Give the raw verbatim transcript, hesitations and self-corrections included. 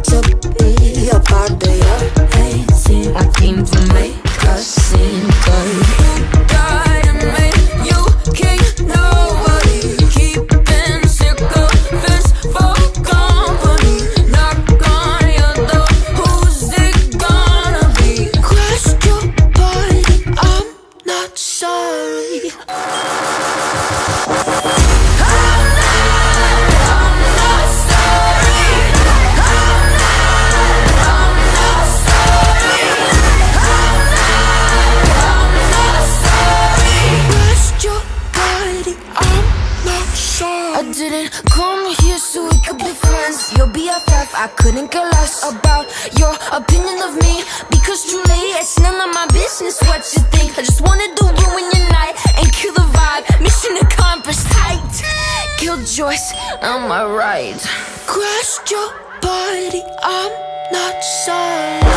to be a part of your hating. I came to make a scene, but dynamite, you can't nobody. Keeping sycophants for company. Knock on your door, who's it gonna be? Crashed your body, I'm not sorry. I didn't come here so we could be friends. Your B F F, I couldn't care less about your opinion of me, because truly it's none of my business what you think. I just wanted to ruin your night and kill the vibe. Mission accomplished, tight. Killed Joyce, am I right? Crashed your body, I'm not sorry.